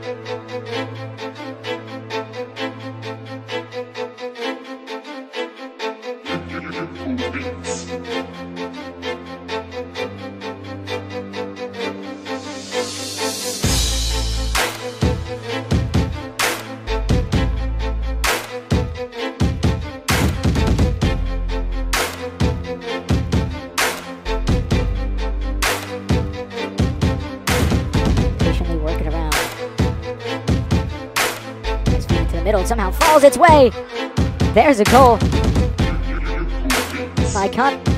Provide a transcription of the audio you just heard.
Patiently work it around. His feet to the middle, somehow falls its way. There's a goal. I can't.